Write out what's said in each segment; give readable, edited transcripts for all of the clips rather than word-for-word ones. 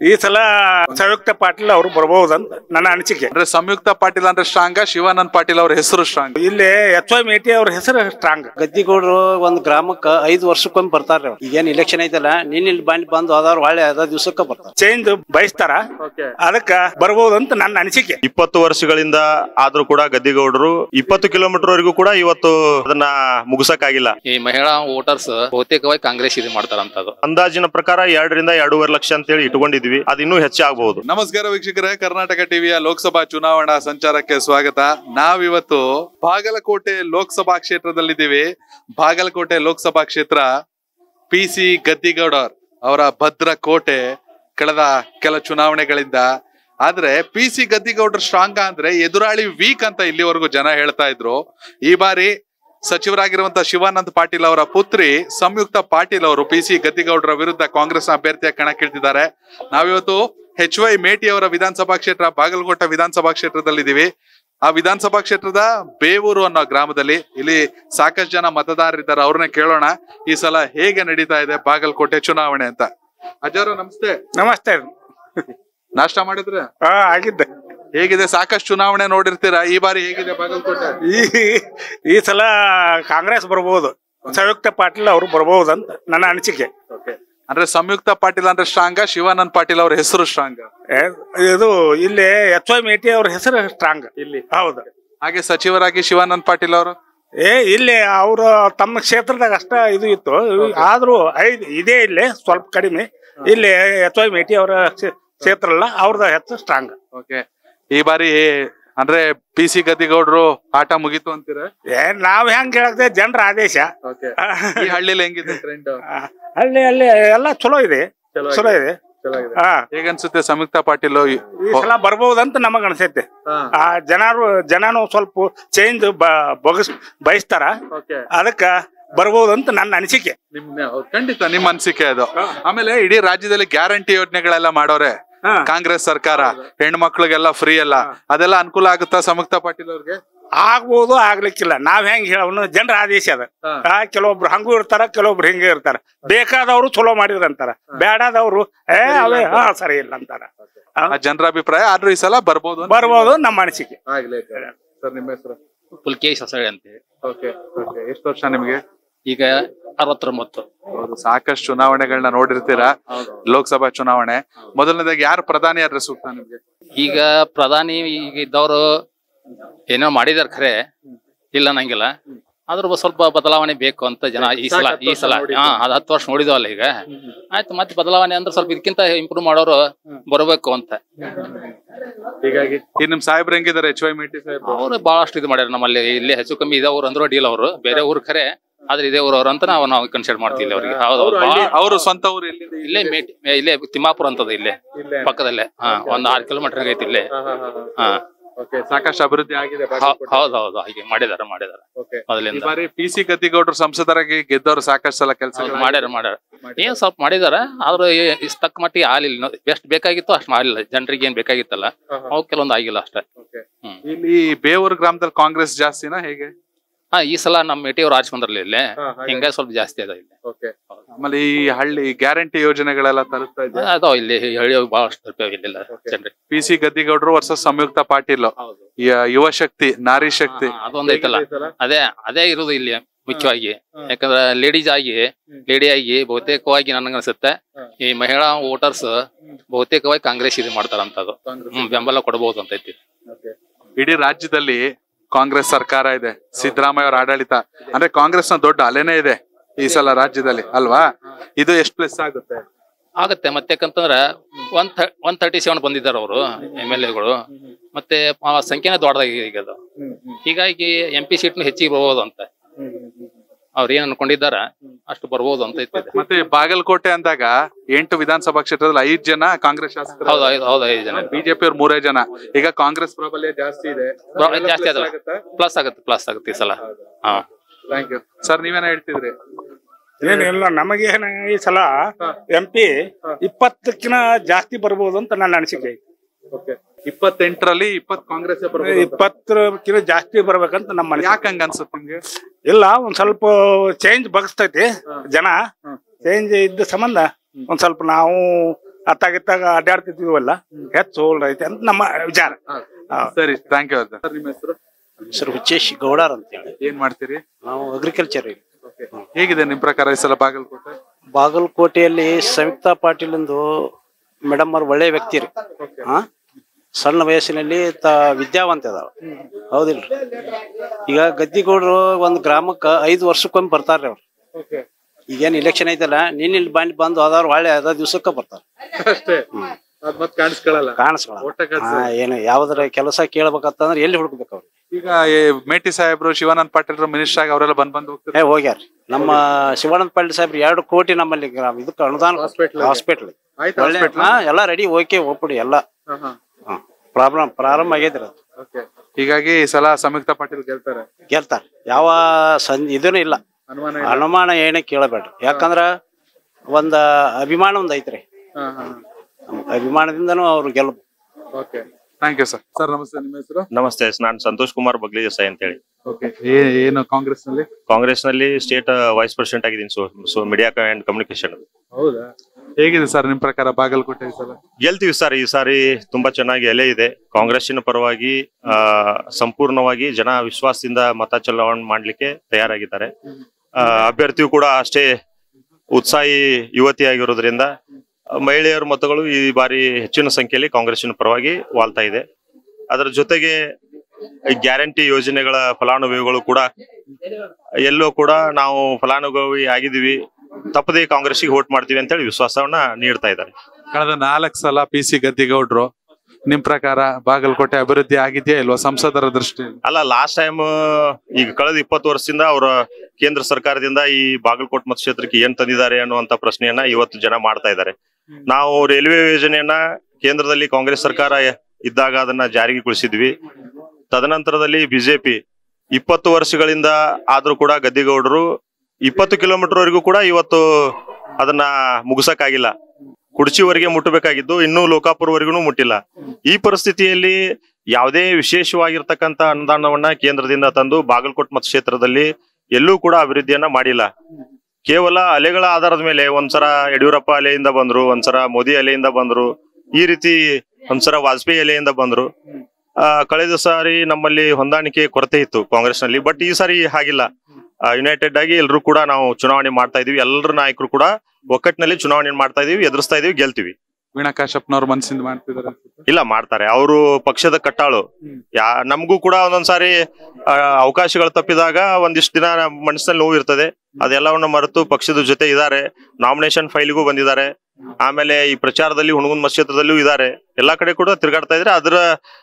ಈ ಸಲ ಸಂಯುಕ್ತ ಪಾಟೀಲ್ ಅವರು ಬರಬಹುದಂತ ನನ್ನ ಅನಿಸಿಕೆ. ಅಂದ್ರೆ ಸಂಯುಕ್ತ ಪಾಟೀಲ್ ಅಂದ್ರೆ ಸ್ಟ್ರಾಂಗ್, ಶಿವಾನಂದ್ ಪಾಟೀಲ್ ಅವ್ರ ಹೆಸರು ಸ್ಟ್ರಾಂಗ್. ಇಲ್ಲಿ ಎಚ್ ವೈ ಮೇಟಿ ಅವ್ರ ಹೆಸರು ಸ್ಟ್ರಾಂಗ್. ಗದ್ದಿಗೌಡರು ಒಂದ್ ಗ್ರಾಮಕ್ಕ 5 ವರ್ಷಕ್ಕೊಮ್ಮೆ ಬರ್ತಾರ. ಈಗೇನ್ ಇಲೆಕ್ಷನ್ ಐತಲ್ಲ, ನಿನ್ನ ಬಂದು ಹೋದವ್ರು ಒಳ್ಳೆ ಅದ ದಿವಸಕ್ಕ ಬರ್ತಾರ. ಚೇಂಜ್ ಬಯಸ್ತಾರ, ಅದಕ್ಕ ಬರಬಹುದಂತ ನನ್ನ ಅನಿಸಿಕೆ. 20 ವರ್ಷಗಳಿಂದ ಆದ್ರೂ ಕೂಡ ಗದ್ದಿಗೌಡರು 20 ಕಿಲೋಮೀಟರ್ ವರೆಗೂ ಕೂಡ ಇವತ್ತು ಅದನ್ನ ಮುಗಿಸಕ್ಕಾಗಿಲ್ಲ. ಈ ಮಹಿಳಾ ವೋಟರ್ಸ್ ಬಹುತೇಕವಾಗಿ ಕಾಂಗ್ರೆಸ್ ಇದು ಮಾಡ್ತಾರಂತದ್ದು. ಅಂದಾಜಿನ ಪ್ರಕಾರ 2 ರಿಂದ 2.5 ಲಕ್ಷ ಅಂತ ಹೇಳಿ ಇಟ್ಕೊಂಡಿದ್ವಿ. ಅದು ಇನ್ನೂ ಹೆಚ್ಚಾಗಬಹುದು. ನಮಸ್ಕಾರ ವೀಕ್ಷಕರೇ, ಕರ್ನಾಟಕ ಟಿವಿಯ ಲೋಕಸಭಾ ಚುನಾವಣಾ ಸಂಚಾರಕ್ಕೆ ಸ್ವಾಗತ. ನಾವಿವತ್ತು ಬಾಗಲಕೋಟೆ ಲೋಕಸಭಾ ಕ್ಷೇತ್ರದಲ್ಲಿದ್ದೀವಿ. ಬಾಗಲಕೋಟೆ ಲೋಕಸಭಾ ಕ್ಷೇತ್ರ PC ಗದ್ದಿಗೌಡರ್ ಅವರ ಭದ್ರ ಕೋಟೆ ಕಳೆದ ಕೆಲ ಚುನಾವಣೆಗಳಿಂದ. ಆದ್ರೆ PC ಗದ್ದಿಗೌಡರ್ ಸ್ಟ್ರಾಂಗ್ ಅಂದ್ರೆ ಎದುರಾಳಿ ವೀಕ್ ಅಂತ ಇಲ್ಲಿವರೆಗೂ ಜನ ಹೇಳ್ತಾ ಇದ್ರು. ಈ ಬಾರಿ ಸಚಿವರಾಗಿರುವಂತಹ ಶಿವಾನಂದ್ ಪಾಟೀಲ್ ಅವರ ಪುತ್ರಿ ಸಂಯುಕ್ತ ಪಾಟೀಲ್ ಅವರು PC ಗದ್ದಿಗೌಡರ ವಿರುದ್ಧ ಕಾಂಗ್ರೆಸ್ ಅಭ್ಯರ್ಥಿಯ ಕಣಕ್ಕಿಳಿದಿದ್ದಾರೆ. ನಾವಿವತ್ತು HY ಮೇಟಿ ಅವರ ವಿಧಾನಸಭಾ ಕ್ಷೇತ್ರ ಬಾಗಲಕೋಟೆ ವಿಧಾನಸಭಾ ಕ್ಷೇತ್ರದಲ್ಲಿದ್ದೀವಿ. ಆ ವಿಧಾನಸಭಾ ಕ್ಷೇತ್ರದ ಬೇವೂರು ಅನ್ನೋ ಗ್ರಾಮದಲ್ಲಿ ಇಲ್ಲಿ ಸಾಕಷ್ಟು ಜನ ಮತದಾರರಿದ್ದಾರೆ. ಅವ್ರನ್ನೇ ಕೇಳೋಣ ಈ ಸಲ ಹೇಗೆ ನಡೀತಾ ಇದೆ ಬಾಗಲಕೋಟೆ ಚುನಾವಣೆ ಅಂತ. ಅಜ್ಜಾರು ನಮಸ್ತೆ. ನಮಸ್ತೆ. ನಾಷ್ಟ ಮಾಡಿದ್ರೆ ಆಗಿದ್ದೆ. ಹೇಗಿದೆ? ಸಾಕಷ್ಟು ಚುನಾವಣೆ ನೋಡಿರ್ತೀರಾ, ಈ ಬಾರಿ ಹೇಗಿದೆ ಬಾಗಲಕೋಟೆ? ಈ ಸಲ ಕಾಂಗ್ರೆಸ್ ಬರಬಹುದು, ಸಂಯುಕ್ತ ಪಾಟೀಲ್ ಅವರು ಬರಬಹುದಂತ ನನ್ನ ಅನಿಸಿಕೆ. ಅಂದ್ರೆ ಸಂಯುಕ್ತ ಪಾಟೀಲ್ ಅಂದ್ರೆ ಸ್ಟ್ರಾಂಗ್, ಶಿವಾನಂದ್ ಪಾಟೀಲ್ ಅವ್ರ ಹೆಸರು ಸ್ಟ್ರಾಂಗ್. ಇದು ಇಲ್ಲಿ ಎಚ್ ವೈ ಮೇಟಿ ಅವ್ರ ಹೆಸರು ಸ್ಟ್ರಾಂಗ್ ಇಲ್ಲಿ. ಹೌದು. ಹಾಗೆ ಸಚಿವರಾಗಿ ಶಿವಾನಂದ್ ಪಾಟೀಲ್ ಅವರು ಇಲ್ಲಿ ಅವರು ತಮ್ಮ ಕ್ಷೇತ್ರದಾಗ ಅಷ್ಟ ಇದು ಇತ್ತು. ಆದ್ರೂ ಇದೇ ಇಲ್ಲಿ ಸ್ವಲ್ಪ ಕಡಿಮೆ. ಇಲ್ಲಿ ಎಚ್ ವೈ ಮೇಟಿ ಅವರ ಕ್ಷೇತ್ರ ಅಲ್ಲ, ಅವ್ರದ ಹೆಸರು ಸ್ಟ್ರಾಂಗ್. ಈ ಬಾರಿ ಅಂದ್ರೆ PC ಗದ್ದಿಗೌಡರು ಆಟ ಮುಗೀತು ಅಂತೀರ? ನಾವ್ ಹೆಂಗ್ ಹೇಳಕ್ದೆ, ಜನರ ಆದೇಶ. ಈ ಹಳ್ಳಿಲಿ ಹೆಂಗಿದೆ ಟ್ರೆಂಡ್? ಅಲ್ಲಿ ಎಲ್ಲ ಚಲೋ ಇದೆ, ಚಲೋ ಇದೆ. ಹೇಗನ್ಸುತ್ತೆ ಸಂಯುಕ್ತ ಪಾಟೀಲ್ ಈ ಸಲ ಬರ್ಬಹುದಂತ ನಮಗ ಅನ್ಸೈತೆ. ಜನನು ಸ್ವಲ್ಪ ಚೇಂಜ್ ಬಯಸ್ತಾರ, ಅದಕ್ಕ ಬರ್ಬಹುದಂತ ನನ್ನ ಅನಿಸಿಕೆ. ಖಂಡಿತ ನಿಮ್ಮ ಅನಿಸಿಕೆ ಅದು. ಆಮೇಲೆ ಇಡೀ ರಾಜ್ಯದಲ್ಲಿ ಗ್ಯಾರಂಟಿ ಯೋಜನೆಗಳೆಲ್ಲ ಮಾಡೋರೆ ಕಾಂಗ್ರೆಸ್ ಸರ್ಕಾರ. ಹೆಣ್ಮಕ್ಳಿಗೆಲ್ಲ ಫ್ರೀ ಎಲ್ಲ, ಅದೆಲ್ಲ ಅನುಕೂಲ ಆಗುತ್ತಾ ಸಂಯುಕ್ತ ಪಾಟೀಲ್ ಅವ್ರಿಗೆ? ಆಗ್ಬೋದು, ಆಗ್ಲಿಕ್ಕಿಲ್ಲ. ನಾವ್ ಹೆಂಗ್ ಹೇಳೋನು, ಜನರ ಆದೇಶ ಅದ. ಕೆಲವೊಬ್ರು ಹಂಗೂ ಇರ್ತಾರ, ಕೆಲವೊಬ್ರು ಹಿಂಗೆ ಇರ್ತಾರ. ಬೇಕಾದವ್ರು ಚಲೋ ಮಾಡಿದ್ರ ಅಂತಾರ, ಬೇಡಾದವ್ರು ಅವೇ ಸರಿ ಇಲ್ಲ ಅಂತಾರ. ಜನರ ಅಭಿಪ್ರಾಯ. ಆದ್ರೂ ಈ ಸಲ ಬರ್ಬೋದು ನಮ್ಮ ಅನಿಸಿಕೆ. ಸರ್ ನಿಮ್ಮ ಹೆಸರು? ಪುಲ್ಕೇಶ್ ಹೊಸಳೆ ಅಂತ. ಎಷ್ಟು ವರ್ಷ ನಿಮ್ಗೆ? ಈಗ 69. ಹೌದು. ಸಾಕಷ್ಟು ಚುನಾವಣೆಗಳನ್ನ ನೋಡಿರ್ತೀರಾ, ಲೋಕಸಭಾ ಚುನಾವಣೆ. ಮೊದಲನೇದಾಗಿ ಯಾರು ಪ್ರಧಾನಿ ಆದ್ರೆ ಸೂಕ್ತ ನಿಮ್ಗೆ? ಈಗ ಪ್ರಧಾನಿ ಈಗ ಇದ್ದವರು ಏನೋ ಮಾಡಿದಾರ ಖರೆ, ಇಲ್ಲ ನಂಗಿಲ್ಲ. ಆದ್ರೂ ಸ್ವಲ್ಪ ಬದಲಾವಣೆ ಬೇಕು ಅಂತ ಜನ ಈ ಸಲ ಅದ್ 10 ವರ್ಷ ನೋಡಿದವಲ್ಲ. ಈಗ ಆಯ್ತು, ಮತ್ತೆ ಬದಲಾವಣೆ ಅಂದ್ರೆ ಸ್ವಲ್ಪ ಇದಕ್ಕಿಂತ ಇಂಪ್ರೂವ್ ಮಾಡೋರು ಬರಬೇಕು ಅಂತ. ಹೀಗಾಗಿ ನಿಮ್ ಸಾಹೇಬ್ರು ಹೆಂಗಿದಾರೆ? HY ಮೇಟಿ ಸಾಹೇಬ್ ಅವ್ರು ಬಹಳಷ್ಟು ಇದು ಮಾಡ್ಯಾರ. ನಮ್ಮಲ್ಲಿ ಇಲ್ಲೇ ಹೆಚ್ಚು ಕಮ್ಮಿ ಇದಾವ್ರು ಅಂದ್ರು ಡೀಲ್. ಅವರು ಬೇರೆ ಊರ್ ಖರೆ, ಆದ್ರೆ ಇದೇ ಊರವ್ರು ಅಂತ ನಾವು ಕನ್ಸಿಡರ್ ಮಾಡ್ತೀವಿ ಅವ್ರಿಗೆ. ಅವರು ಸ್ವಂತ ಊರು ಇಲ್ಲೇ ಮೇಟಿ, ಇಲ್ಲೇ ತಿಮ್ಮಾಪುರ ಅಂತದ, ಇಲ್ಲೇ ಪಕ್ಕದಲ್ಲೇ. ಒಂದ್ 6 ಕಿಲೋಮೀಟರ್ ಐತಿ ಇಲ್ಲೇ. ಸಾಕಷ್ಟು ಅಭಿವೃದ್ಧಿ ಆಗಿದೆ. ಹೌದೌದು, ಹಾಗೆ ಮಾಡಿದಾರ. ಮೊದಲಿಂದ ಬಾರಿ PC ಗದ್ದಿಗೌಡರು ಸಂಸದರಾಗಿ ಗೆದ್ದವರು ಸಾಕಷ್ಟು ಸಲ ಕೆಲಸ ಮಾಡ್ಯಾರ. ಏನ್ ಸ್ವಲ್ಪ ಮಾಡಿದಾರ, ಆದ್ರೂ ತಕ್ಕ ಮಟ್ಟಿಗೆ ಆಗ್ಲಿಲ್ಲ. ಎಷ್ಟು ಬೇಕಾಗಿತ್ತು ಅಷ್ಟು ಮಾಡ್ಲಿಲ್ಲ. ಜನರಿಗೆ ಏನ್ ಬೇಕಾಗಿತ್ತಲ್ಲ ಅವ್ ಕೆಲವೊಂದು ಆಗಿಲ್ಲ ಅಷ್ಟೇ. ಇಲ್ಲಿ ಬೇವೂರು ಗ್ರಾಮದಲ್ಲಿ ಕಾಂಗ್ರೆಸ್ ಜಾಸ್ತಿನಾ ಹೇಗೆ? ಈ ಸಲ ನಮ್ಮ ಮೇಟಿ ಅವ್ರು ಆರಿಸಿ ಬಂದ್ರಲ್ಲ ಇಲ್ಲೇ, ಹಿಂಗಾಗಿ ಸ್ವಲ್ಪ ಜಾಸ್ತಿ ಅದ ಇಲ್ಲಿ. ಆಮೇಲೆ ಈ ಹಳ್ಳಿ ಗ್ಯಾರಂಟಿ ಯೋಜನೆಗಳೆಲ್ಲ ತಲುಪ್ತಾ ಇದೆ ಅದಾವ ಇಲ್ಲಿ. ಹಳ್ಳಿ ಬಹಳಷ್ಟು ರೂಪಾಯಿ ಇಲ್ಲ ಜನರಿಗೆ. PC ಗದ್ದಿಗೌಡರು ವರ್ಸಸ್ ಸಂಯುಕ್ತ ಪಾಟೀಲ್, ಯುವ ಶಕ್ತಿ, ನಾರಿ ಶಕ್ತಿ ಅದೊಂದ್ ಐತಲ್ಲ, ಅದೇ ಇರುದು ಇಲ್ಲಿ ಮುಖ್ಯವಾಗಿ. ಯಾಕಂದ್ರೆ ಲೇಡಿ ಆಗಿ ಬಹುತೇಕವಾಗಿ ನನಗನ್ಸುತ್ತೆ ಈ ಮಹಿಳಾ ವೋಟರ್ಸ್ ಬಹುತೇಕವಾಗಿ ಕಾಂಗ್ರೆಸ್ ಇದು ಮಾಡ್ತಾರಂತದ್ದು. ಬೆಂಬಲ ಕೊಡಬಹುದು ಅಂತ ಐತಿ. ಇಡೀ ರಾಜ್ಯದಲ್ಲಿ ಕಾಂಗ್ರೆಸ್ ಸರ್ಕಾರ ಇದೆ, ಸಿದ್ದರಾಮಯ್ಯ ಅವರ ಆಡಳಿತ. ಅಂದ್ರೆ ಕಾಂಗ್ರೆಸ್ ನ ದೊಡ್ಡ ಅಲೆನೇ ಇದೆ ಈ ಸಲ ರಾಜ್ಯದಲ್ಲಿ ಅಲ್ವಾ? ಇದು ಎಷ್ಟು ಪ್ಲಸ್ ಆಗುತ್ತೆ? ಮತ್ತೆ ಯಾಕಂತಂದ್ರ 137 ಬಂದಿದ್ದಾರೆ ಅವರು MLAಗಳು. ಮತ್ತೆ ಸಂಖ್ಯೆನೇ ದೊಡ್ಡದಾಗಿದೆ ಈಗ ಅದು. ಹೀಗಾಗಿ MP ಸೀಟ್ನು ಹೆಚ್ಚಿಗೆ ಬರ್ಬೋದು ಅಂತ ಅವ್ರ ಏನ್ ಅನ್ಕೊಂಡಿದ್ದಾರ ಅಷ್ಟು ಬರ್ಬೋದು ಅಂತ ಐತಿ. ಮತ್ತೆ ಬಾಗಲಕೋಟೆ ಅಂದಾಗ 8 ವಿಧಾನಸಭಾ ಕ್ಷೇತ್ರದಲ್ಲಿ 5 ಜನ ಕಾಂಗ್ರೆಸ್ ಶಾಸಕರು. ಹೌದು 5 ಜನ. BJP ಅವ್ರು 3 ಜನ. ಈಗ ಕಾಂಗ್ರೆಸ್ ಪ್ರಾಬಲ್ಯ ಜಾಸ್ತಿ ಇದೆ. ಜಾಸ್ತಿ ಅದಲ್ಲ, ಪ್ಲಸ್ ಆಗುತ್ತೆ ಈ ಸಲ. Thank you sir. ನೀವೇನ ಹೇಳ್ತಿದ್ರಿ? ಏನಿಲ್ಲ, ನಮಗೇನ ಈ ಸಲ MP 20ಕ್ಕಿಂತ ಜಾಸ್ತಿ ಬರ್ಬೋದು ಅಂತ ನನ್ನ ಅನಿಸಿಕೆ. 28ರಲ್ಲಿ 20 ಕಾಂಗ್ರೆಸ್ 20ಕ್ಕಿಂತ ಜಾಸ್ತಿ ಬರ್ಬೇಕಂತ ನಮ್ಮ ಅನಿಸಿಕೆ. ಯಾಕೆ ಹಂಗ ಅನ್ಸುತ್ತೆ ನಿಮ್ಗೆ? ಇಲ್ಲ, ಒಂದ್ ಸ್ವಲ್ಪ ಚೇಂಜ್ ಬಗ್ಸ್ತೈತಿ. ಜನ ಚೇಂಜ್ ಇದ್ದ ಸಂಬಂಧ ಒಂದ್ ಸ್ವಲ್ಪ ನಾವು ಅತ್ತಾಗಿತ್ತಾಗ ಅಡ್ಡಾಡ್ತಿದ್ವಲ್ಲ ಹೆಚ್ಚು ಹೋಲ್ಡ್ ಐತೆ ಅಂತ ನಮ್ಮ ವಿಚಾರ. ಸರಿ, ಥ್ಯಾಂಕ್ ಯು. ಸರ್, ನಿಮ್ಮ ಹೆಸರು? ಹೆಸರು ಹುಚ್ಚೇಶ್ ಗೌಡರ್ ಅಂತ ಹೇಳಿ. ಏನ್ ಮಾಡ್ತೀರಿ? ನಾವು ಅಗ್ರಿಕಲ್ಚರ್. ಹೇಗಿದೆ ನಿಮ್ ಪ್ರಕಾರ ಈ ಸಲ ಬಾಗಲಕೋಟೆ? ಬಾಗಲಕೋಟೆಯಲ್ಲಿ ಸಂಯುಕ್ತಾ ಪಾಟೀಲ್ ಎಂದು ಮೇಡಮ್ ಅವ್ರು ಒಳ್ಳೆ ವ್ಯಕ್ತಿ ರೀ. ಸಣ್ಣ ವಯಸ್ಸಿನಲ್ಲಿ ವಿದ್ಯಾವಂತ ಅದಾವ, ಹೌದಿಲ್ರಿ? ಈಗ ಗದ್ದಿಗೌಡರು ಒಂದ್ ಗ್ರಾಮಕ್ಕ 5 ವರ್ಷಕ್ಕೊಮ್ಮೆ ಬರ್ತಾರ್ರಿ ಅವ್ರು. ಈಗೇನ್ ಇಲೆಕ್ಷನ್ ಐತಲ್ಲ, ನಿನ್ನ ಬಂದು ಹೋದವ್ರು ಒಳ್ಳೆ ಅದ ದಿವ್ಸಕ್ಕ ಬರ್ತಾರ ಅಷ್ಟೇ. ಕಾಣಿಸ್ಕೊಳ ಏನು ಯಾವ್ದಾರ ಕೆಲಸ ಕೇಳ್ಬೇಕಂತಂದ್ರೆ ಎಲ್ಲಿ ಹುಡುಕ್ಬೇಕು ಅವ್ರು? ಈಗ ಮೇಟಿ ಸಾಹೇಬ್ರು, ಶಿವಾನಂದ ಪಾಟೀಲ್ ಮಿನಿಸ್ಟರ್ ಆಗಿ ಅವರೆಲ್ಲ ಬಂದ್ ಹೋಗ್ಯಾರ. ನಮ್ಮ ಶಿವಾನಂದ ಪಾಟೀಲ್ ಸಾಹೇಬ್ರು 2 ಕೋಟಿ ನಮ್ಮಲ್ಲಿ ಇದಕ್ಕೆ ಅನುದಾನ ಹಾಸ್ಪಿಟಲ್ ಎಲ್ಲಾ ರೆಡಿ ಓಕೆ ಒಪ್ಪಿಡಿ ಎಲ್ಲ ಪ್ರಾರಂಭ ಆಗೈತ್ರಿ ಅದು. ಹೀಗಾಗಿ ಈ ಸಲ ಸಂಯುಕ್ತಾ ಪಾಟೀಲ್ ಗೆಲ್ತಾರ. ಯಾವ ಇದೂ ಇಲ್ಲ, ಅನುಮಾನ ಏನೇ ಕೇಳಬೇಡ್ರಿ. ಯಾಕಂದ್ರ ಒಂದ ಅಭಿಮಾನ ಒಂದ್ ಐತ್ರಿ, ಅಭಿಮಾನದಿಂದನೂ ಅವ್ರು ಗೆಲ್ಬಹುದು. Thank you sir. ಸರ್ ನಮಸ್ತೆ, ನಿಮ್ಮ ಹೆಸರು? ನಮಸ್ತೆ, ನಾನು ಸಂತೋಷ್ ಕುಮಾರ್ ಬಗ್ಲಿ ದೇಸಾಯಿ ಅಂತ ಹೇಳಿ. ಏನು ಕಾಂಗ್ರೆಸ್ ನಲ್ಲಿ ಸ್ಟೇಟ್ ವೈಸ್ ಪ್ರೆಸಿಡೆಂಟ್ ಆಗಿದ್ದೀನಿ. So media and communication. ಹೌದಾ? ಹೇಗಿದೆ ಸರ್ ನಿಮ್ ಪ್ರಕಾರ ಬಾಗಲಕೋಟೆ ಈ ಸಲ? ಗೆಲ್ತೀವಿ ಸರ್. ಈ ಸಾರಿ ತುಂಬಾ ಚೆನ್ನಾಗಿ ಎಲೆ ಇದೆ. ಕಾಂಗ್ರೆಸ್ಸಿನ ಪರವಾಗಿ ಸಂಪೂರ್ಣವಾಗಿ ಜನ ವಿಶ್ವಾಸದಿಂದ ಮತ ಚಲಾವಣೆ ಮಾಡ್ಲಿಕ್ಕೆ ತಯಾರಾಗಿದ್ದಾರೆ. ಅಭ್ಯರ್ಥಿಯು ಕೂಡ ಅಷ್ಟೇ ಉತ್ಸಾಹಿ ಯುವತಿ ಆಗಿರೋದ್ರಿಂದ ಮಹಿಳೆಯರ ಮತಗಳು ಈ ಬಾರಿ ಹೆಚ್ಚಿನ ಸಂಖ್ಯೆಯಲ್ಲಿ ಕಾಂಗ್ರೆಸ್ಸಿನ ಪರವಾಗಿ ವಾಲ್ತಾ ಇದೆ. ಅದರ ಜೊತೆಗೆ ಗ್ಯಾರಂಟಿ ಯೋಜನೆಗಳ ಫಲಾನುಭವಿಗಳು ಕೂಡ ಎಲ್ಲೋ ಕೂಡ ನಾವು ಫಲಾನುಭವಿ ಆಗಿದ್ದೀವಿ, ತಪ್ಪದೇ ಕಾಂಗ್ರೆಸ್ಗೆ ವೋಟ್ ಮಾಡ್ತೀವಿ ಅಂತ ಹೇಳಿ ವಿಶ್ವಾಸವನ್ನ ನೀಡ್ತಾ ಇದ್ದಾರೆ. ಕಳೆದ 4 ಸಲ PC ಗದ್ದಿಗೌಡ್ರು. ನಿಮ್ ಪ್ರಕಾರ ಬಾಗಲಕೋಟೆ ಅಭಿವೃದ್ಧಿ ಆಗಿದೆಯಾ ಇಲ್ವಾ ಸಂಸದರ ದೃಷ್ಟಿ? ಅಲ್ಲ, ಲಾಸ್ಟ್ ಟೈಮ್ ಈಗ ಕಳೆದ 20 ವರ್ಷದಿಂದ ಅವರ ಕೇಂದ್ರ ಸರ್ಕಾರದಿಂದ ಈ ಬಾಗಲಕೋಟೆ ಮತಕ್ಷೇತ್ರಕ್ಕೆ ಏನ್ ತಂದಿದ್ದಾರೆ ಅನ್ನುವಂತ ಪ್ರಶ್ನೆಯನ್ನ ಇವತ್ತು ಜನ ಮಾಡ್ತಾ ಇದ್ದಾರೆ. ನಾವು ರೈಲ್ವೆ ಯೋಜನೆಯನ್ನ ಕೇಂದ್ರದಲ್ಲಿ ಕಾಂಗ್ರೆಸ್ ಸರ್ಕಾರ ಇದ್ದಾಗ ಅದನ್ನ ಜಾರಿಗೊಳಿಸಿದ್ವಿ. ತದನಂತರದಲ್ಲಿ ಬಿಜೆಪಿ 20 ವರ್ಷಗಳಿಂದ ಆದ್ರೂ ಕೂಡ ಗದ್ದಿಗೌಡರು 20 ಕಿಲೋಮೀಟರ್ ವರೆಗೂ ಕೂಡ ಇವತ್ತು ಅದನ್ನ ಮುಗಿಸಕ್ಕಾಗಿಲ್ಲ. ಕುಡ್ಚಿವರೆಗೆ ಮುಟ್ಟಬೇಕಾಗಿದ್ದು ಇನ್ನೂ ಲೋಕಾಪುರವರೆಗೂ ಮುಟ್ಟಿಲ್ಲ. ಈ ಪರಿಸ್ಥಿತಿಯಲ್ಲಿ ಯಾವುದೇ ವಿಶೇಷವಾಗಿರ್ತಕ್ಕಂಥ ಅನುದಾನವನ್ನ ಕೇಂದ್ರದಿಂದ ತಂದು ಬಾಗಲಕೋಟೆ ಮತಕ್ಷೇತ್ರದಲ್ಲಿ ಎಲ್ಲೂ ಕೂಡ ಅಭಿವೃದ್ಧಿಯನ್ನ ಮಾಡಿಲ್ಲ. ಕೇವಲ ಅಲೆಗಳ ಆಧಾರದ ಮೇಲೆ ಒಂದ್ಸರ ಯಡಿಯೂರಪ್ಪ ಅಲೆಯಿಂದ ಬಂದ್ರು, ಒಂದ್ಸರ ಮೋದಿ ಅಲೆಯಿಂದ ಬಂದ್ರು, ಈ ರೀತಿ ಒಂದ್ಸರ ವಾಜಪೇಯಿ ಅಲೆಯಿಂದ ಬಂದ್ರು. ಕಳೆದ ಸಾರಿ ನಮ್ಮಲ್ಲಿ ಹೊಂದಾಣಿಕೆ ಕೊರತೆ ಇತ್ತು ಕಾಂಗ್ರೆಸ್ ನಲ್ಲಿ. ಬಟ್ ಈ ಸಾರಿ ಹಾಗಿಲ್ಲ. ಯುನೈಟೆಡ್ ಆಗಿ ಎಲ್ಲರೂ ಕೂಡ ನಾವು ಚುನಾವಣೆ ಮಾಡ್ತಾ ಇದೀವಿ. ಎಲ್ಲರ ನಾಯಕರು ಕೂಡ ಒಕ್ಕಟ್ಟಿನಲ್ಲಿ ಚುನಾವಣೆ ಮಾಡ್ತಾ ಇದೀವಿ, ಎದುರಿಸ್ತಾ ಇದೀವಿ, ಗೆಲ್ತೀವಿ. ವೀಣಾ ಕಾಶ್ಯಪ್ನವ್ರು ಮನಸ್ಸಿಂದ ಮಾಡ್ತಿದ್ದಾರೆ? ಇಲ್ಲ, ಮಾಡ್ತಾರೆ. ಅವರು ಪಕ್ಷದ ಕಟ್ಟಾಳು. ನಮಗೂ ಕೂಡ ಒಂದೊಂದ್ಸಾರಿ ಅವಕಾಶಗಳು ತಪ್ಪಿದಾಗ ಒಂದಿಷ್ಟು ದಿನ ಮನಸ್ಸಿನಲ್ಲಿ ನೋವು ಇರ್ತದೆ. ಅದೆಲ್ಲವನ್ನ ಮರೆತು ಪಕ್ಷದ ಜೊತೆ ಇದ್ದಾರೆ. ನಾಮಿನೇಷನ್ ಫೈಲ್ಗೂ ಬಂದಿದ್ದಾರೆ. ಆಮೇಲೆ ಈ ಪ್ರಚಾರದಲ್ಲಿ ಹುಣಗುಂದ್ ಮತಕ್ಷೇತ್ರದಲ್ಲೂ ಇದ್ದಾರೆ. ಎಲ್ಲಾ ಕಡೆ ಕೂಡ ತಿರುಗಾಡ್ತಾ ಇದ್ರೆ ಅದರ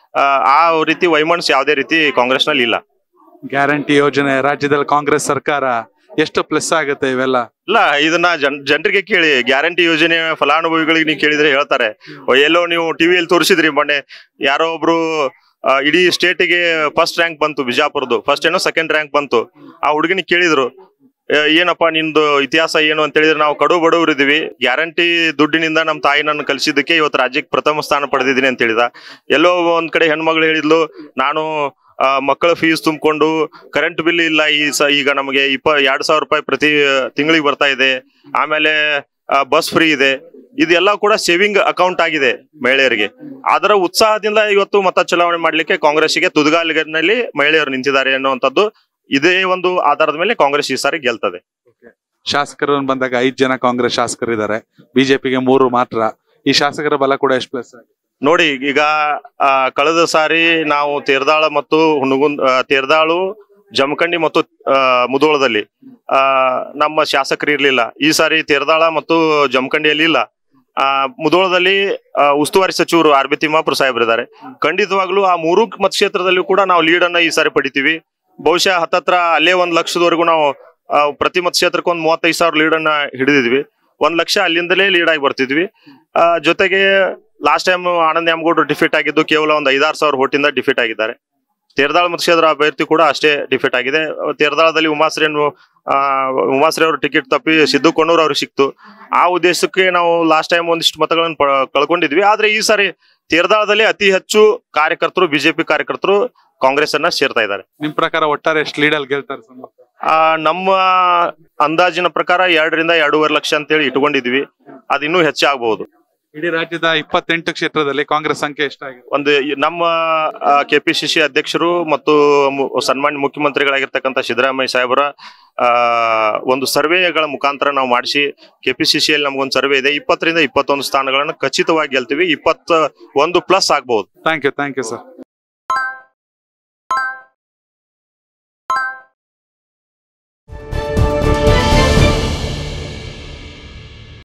ಆ ರೀತಿ ವೈಮನಸ್ ಯಾವುದೇ ರೀತಿ ಕಾಂಗ್ರೆಸ್ ನಲ್ಲಿ ಇಲ್ಲ. ಗ್ಯಾರಂಟಿ ಯೋಜನೆ ರಾಜ್ಯದಲ್ಲಿ ಕಾಂಗ್ರೆಸ್ ಸರ್ಕಾರ ಎಷ್ಟು ಪ್ಲಸ್ ಆಗುತ್ತೆ ಇವೆಲ್ಲ? ಇಲ್ಲ, ಇದನ್ನ ಜನರಿಗೆ ಕೇಳಿ. ಗ್ಯಾರಂಟಿ ಯೋಜನೆ ಫಲಾನುಭವಿಗಳಿಗೆ ನೀವು ಕೇಳಿದ್ರೆ ಹೇಳ್ತಾರೆ. ಎಲ್ಲೋ ನೀವು ಟಿವಿಯಲ್ಲಿ ತೋರಿಸಿದ್ರಿ ಮೊನ್ನೆ, ಯಾರೋ ಒಬ್ರು ಇಡೀ ಸ್ಟೇಟಿಗೆ ಫಸ್ಟ್ ರ್ಯಾಂಕ್ ಬಂತು, ಬಿಜಾಪುರದ್ದು ಫಸ್ಟ್ ಏನೋ ಸೆಕೆಂಡ್ ರ್ಯಾಂಕ್ ಬಂತು. ಆ ಹುಡುಗನಿಗೆ ಕೇಳಿದ್ರು, ಏನಪ್ಪಾ ನಿಂದು ಇತಿಹಾಸ ಏನು ಅಂತ ಹೇಳಿದ್ರೆ, ನಾವು ಕಡು ಬಡವರು ಇದೀವಿ, ಗ್ಯಾರಂಟಿ ದುಡ್ಡಿನಿಂದ ನಮ್ಮ ತಾಯಿ ನನ್ನ ಕಲಿಸಿದ್ದಕ್ಕೆ ಇವತ್ತು ರಾಜ್ಯಕ್ಕೆ ಪ್ರಥಮ ಸ್ಥಾನ ಪಡೆದಿದ್ದೀನಿ ಅಂತ ಹೇಳಿದ. ಎಲ್ಲೋ ಒಂದ್ ಕಡೆ ಹೆಣ್ಮಗಳು ಹೇಳಿದ್ಲು, ನಾನು ಮಕ್ಕಳ ಫೀಸ್ ತುಂಬಿಕೊಂಡು ಕರೆಂಟ್ ಬಿಲ್ ಇಲ್ಲ, ಈಗ ನಮಗೆ 2,000 ರೂಪಾಯಿ ಪ್ರತಿ ತಿಂಗಳಿಗೆ ಬರ್ತಾ ಇದೆ. ಆಮೇಲೆ ಬಸ್ ಫ್ರೀ ಇದೆ. ಇದೆಲ್ಲ ಕೂಡ ಸೇವಿಂಗ್ ಅಕೌಂಟ್ ಆಗಿದೆ ಮಹಿಳೆಯರಿಗೆ. ಅದರ ಉತ್ಸಾಹದಿಂದ ಇವತ್ತು ಮತ ಚಲಾವಣೆ ಮಾಡ್ಲಿಕ್ಕೆ ಕಾಂಗ್ರೆಸ್ಗೆ ತುದಿಗಾಲಿನಲ್ಲಿ ಮಹಿಳೆಯರು ನಿಂತಿದ್ದಾರೆ ಅನ್ನುವಂಥದ್ದು. ಇದೇ ಒಂದು ಆಧಾರದ ಮೇಲೆ ಕಾಂಗ್ರೆಸ್ ಈ ಸಾರಿ ಗೆಲ್ತದೆ. ಶಾಸಕರು ಬಂದಾಗ 5 ಜನ ಕಾಂಗ್ರೆಸ್ ಶಾಸಕರಿದ್ದಾರೆ, ಬಿಜೆಪಿಗೆ 3 ಮಾತ್ರ. ಈ ಶಾಸಕರ ಬಲ ಕೂಡ ಎಷ್ಟು ಪ್ಲಸ್ ಆಗಿದೆ ನೋಡಿ. ಈಗ ಕಳೆದ ಸಾರಿ ನಾವು ತೇರದಾಳ ಮತ್ತು ತೇರದಾಳು, ಜಮಖಂಡಿ ಮತ್ತು ಮುಧೋಳದಲ್ಲಿ ನಮ್ಮ ಶಾಸಕರು ಇರ್ಲಿಲ್ಲ. ಈ ಸಾರಿ ತೇರದಾಳ ಮತ್ತು ಜಮಖಂಡಿಯಲ್ಲಿ ಇಲ್ಲ. ಮುಧೋಳದಲ್ಲಿ ಉಸ್ತುವಾರಿ ಸಚಿವರು RB ತಿಮ್ಮಾಪುರ ಸಾಹೇಬರಿದ್ದಾರೆ. ಖಂಡಿತವಾಗ್ಲೂ ಆ 3 ಮತಕ್ಷೇತ್ರದಲ್ಲೂ ಕೂಡ ನಾವು ಲೀಡ್ ಅನ್ನ ಈ ಸಾರಿ ಪಡಿತೀವಿ. ಬಹುಶಃ ಹತ್ತತ್ರ ಅಲ್ಲೇ 1 ಲಕ್ಷದವರೆಗೂ ನಾವು ಪ್ರತಿ ಮತಕ್ಷೇತ್ರಕ್ಕೆ 35,000 ಲೀಡ್ ಅನ್ನ ಹಿಡಿದಿದ್ವಿ. 1 ಲಕ್ಷ ಅಲ್ಲಿಂದಲೇ ಲೀಡ್ ಆಗಿ ಬರ್ತಿದ್ವಿ. ಜೊತೆಗೆ ಲಾಸ್ಟ್ ಟೈಮ್ ಆನಂದ್ ಯಾಮಗೌಡರು ಡಿಫೀಟ್ ಆಗಿದ್ದು ಕೇವಲ 5,000-6,000 ವೋಟಿಂದ ಡಿಫೀಟ್ ಆಗಿದ್ದಾರೆ. ತೇರದಾಳ ಮತಕ್ಷೇತ್ರ ಅಭ್ಯರ್ಥಿ ಕೂಡ ಅಷ್ಟೇ ಡಿಫೀಟ್ ಆಗಿದೆ. ತೇರದಾಳದಲ್ಲಿ ಉಮಾಶ್ರೀ ಅವರು ಟಿಕೆಟ್ ತಪ್ಪಿ ಸಿದ್ದು ಕೊಣ್ಣೂರು ಅವ್ರಿಗೆ ಸಿಕ್ತು. ಆ ಉದ್ದೇಶಕ್ಕೆ ನಾವು ಲಾಸ್ಟ್ ಟೈಮ್ ಒಂದಿಷ್ಟು ಮತಗಳನ್ನು ಕಳ್ಕೊಂಡಿದ್ವಿ. ಆದ್ರೆ ಈ ಸಾರಿ ತೇರದಾಳದಲ್ಲಿ ಅತಿ ಹೆಚ್ಚು ಕಾರ್ಯಕರ್ತರು, ಬಿಜೆಪಿ ಕಾರ್ಯಕರ್ತರು ಕಾಂಗ್ರೆಸ್ ಅನ್ನ ಸೇರ್ತಾ ಇದ್ದಾರೆ. ನಿಮ್ ಪ್ರಕಾರ ಒಟ್ಟಾರೆ ಎಷ್ಟು ಲೀಡ್ ಅಲ್ಲಿ ಗೆಲ್ತಾರೆ? ನಮ್ಮ ಅಂದಾಜಿನ ಪ್ರಕಾರ 2 ರಿಂದ 2.5 ಲಕ್ಷ ಅಂತೇಳಿ ಇಟ್ಕೊಂಡಿದ್ವಿ. ಅದು ಇನ್ನೂ ಹೆಚ್ಚಾಗಬಹುದು. ಇಡೀ ರಾಜ್ಯದ 28 ಕ್ಷೇತ್ರದಲ್ಲಿ ಕಾಂಗ್ರೆಸ್ ಸಂಖ್ಯೆ ಎಷ್ಟಾಗಿದೆ? ಒಂದು ನಮ್ಮ ಕೆಪಿಸಿಸಿ ಅಧ್ಯಕ್ಷರು ಮತ್ತು ಸನ್ಮಾನ್ಯ ಮುಖ್ಯಮಂತ್ರಿಗಳಾಗಿರ್ತಕ್ಕಂಥ ಸಿದ್ದರಾಮಯ್ಯ ಸಾಹೇಬರ ಒಂದು ಸರ್ವೆಗಳ ಮುಖಾಂತರ ನಾವು ಮಾಡಿಸಿ ಕೆಪಿಸಿಸಿಯಲ್ಲಿ ನಮಗೊಂದು ಸರ್ವೆ ಇದೆ, 20 ರಿಂದ 21 ಸ್ಥಾನಗಳನ್ನು ಖಚಿತವಾಗಿ ಗೆಲ್ತೀವಿ, 21+ ಆಗ್ಬಹುದು. Thank you sir.